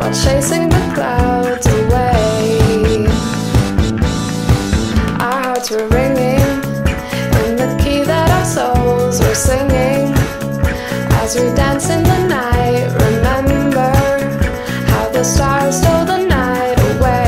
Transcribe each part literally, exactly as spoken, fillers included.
while chasing the clouds away. Our hearts were ringing in the key that our souls were singing as we dance in the night. Remember how the stars stole the night away.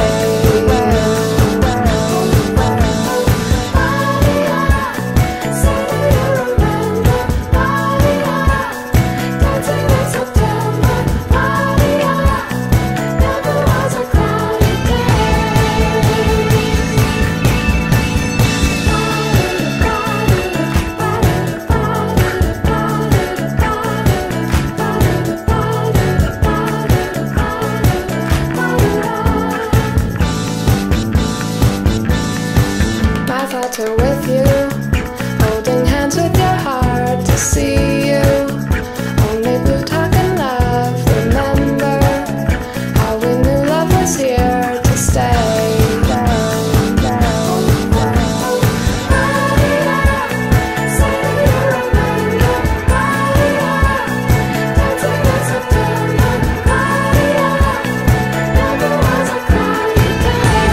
With you, holding hands with your heart to see you. Only blue talk and love. Remember how we knew love was here to stay. Down, down, down. Maria, say you remember. Maria, dancing in September. Maria, never was a cloudy day.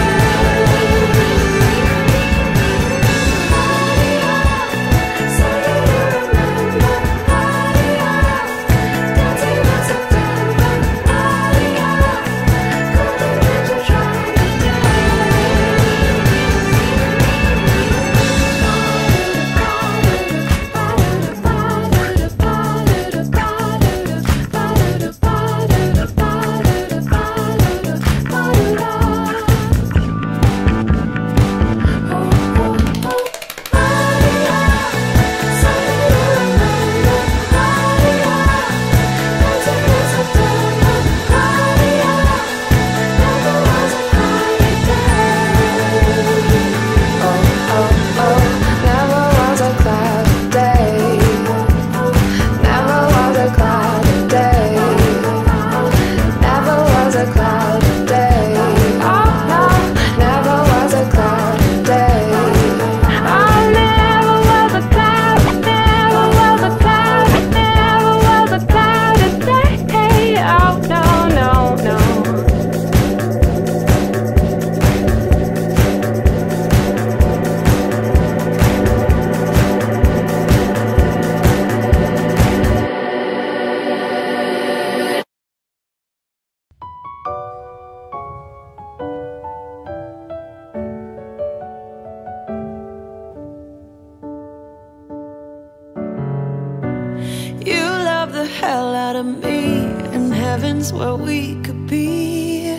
The hell out of me, and heaven's where we could be.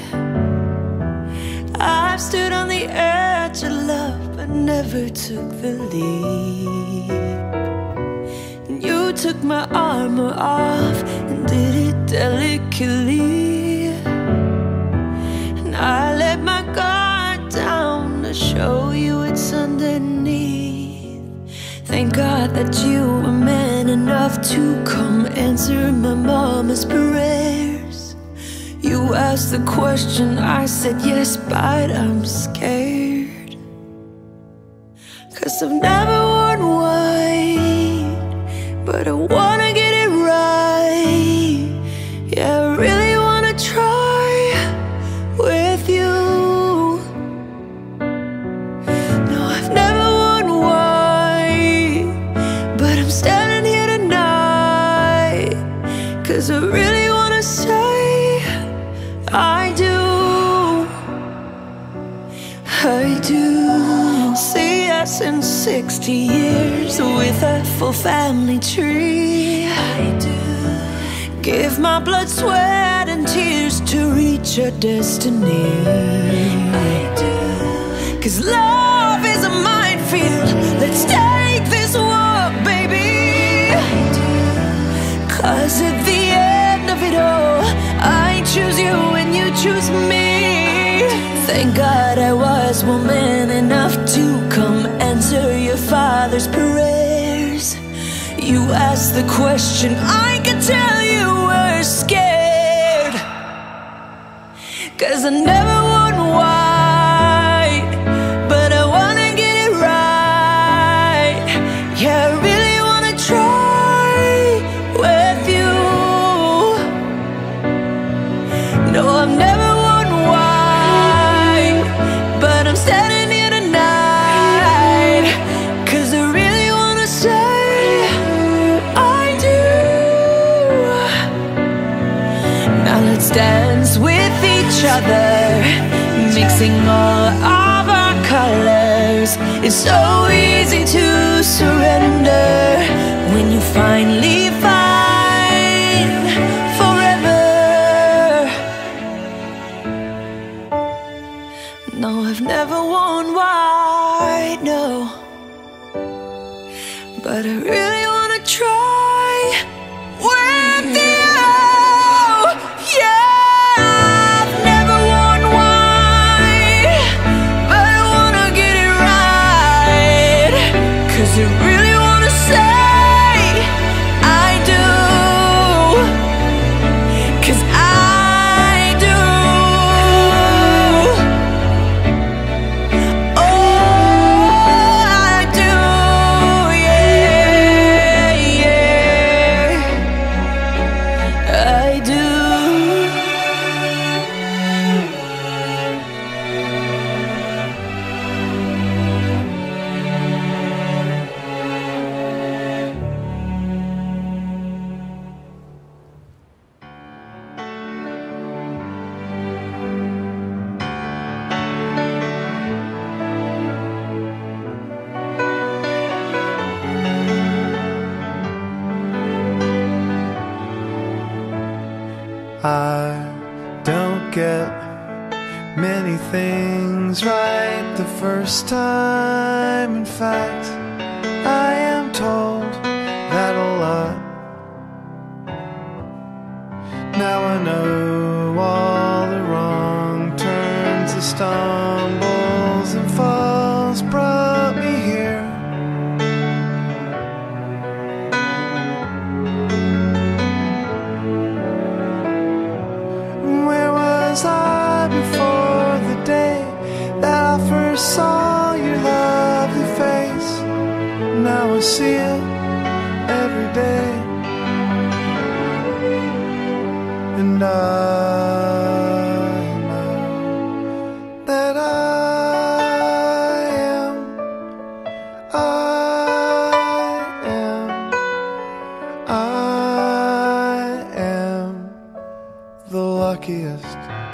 I've stood on the edge of love, but never took the leap. And you took my armor off and did it delicately, and I let my guard down to show you it's underneath. Thank God that you were man enough to come answer my mama's prayers. You asked the question, I said yes, but I'm scared. Cause I've never worn white, but I wanna get it right. Yeah, I really wanna try with you. No, I've never worn white, but I'm standing here tonight cause I really wanna say I do, I do. See us in sixty years with a full family tree. I do. Give my blood, sweat and tears to reach our destiny. I do. Cause love is a minefield. Let's take this walk, baby. I do. Cause at the end of it all, I choose you and you choose me. Thank God I was woman enough to come answer your father's prayers. You asked the question, I could tell you were scared. Cause I never would white, but I wanna get it right. Yeah, I really wanna try with you. No, I've never wondered why, but I'm standing here tonight, 'cause I really wanna say I do. Now let's dance with each other, mixing all of our colors. It's so easy to surrender when you finally find forever. No, I've never wondered why, no, but I really wanna try with you. Yeah, I've never wondered why, but I wanna get it right, 'cause I really wanna say I do, 'cause I do. Oh, I do, yeah, yeah, I do. I don't get many things right the first time. In fact, I am told that a lot. Now I know all the wrong turns, the stumbles and falls brought me here. Where was I before the day that I first saw your lovely face? Now I see it every day, and I know that I am, I am, I am the luckiest.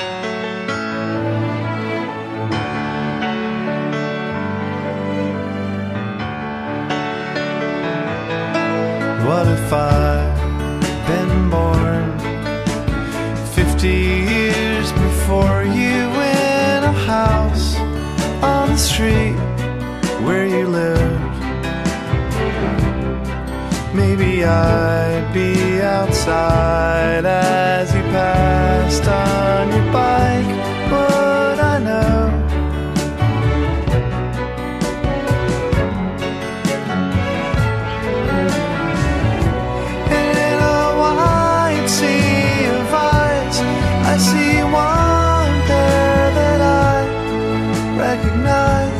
What if I'd been born fifty years before you, in a house on the street where you lived? Maybe I'd be outside as you passed on your bike. Would I know? In a wide sea of eyes, I see one pair that I recognize,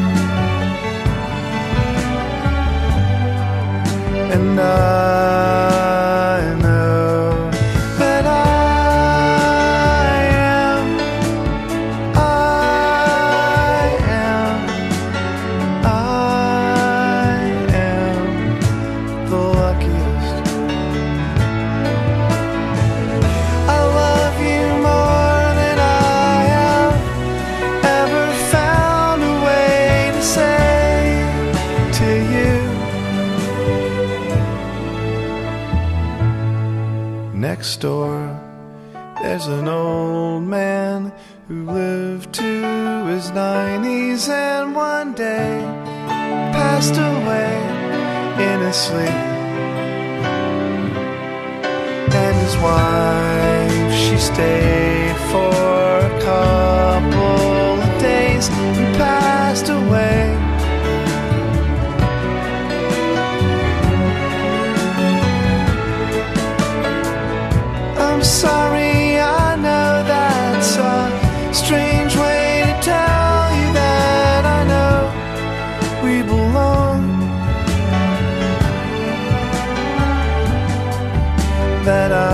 and I know that I am, I am, I am the luckiest. I love you more than I have ever found a way to say to you. Next door, there's an old man who lived to his nineties and one day passed away in his sleep. And his wife, she stayed for a couple of days and passed away. I'm sorry, I know that's a strange way to tell you that I know we belong, that I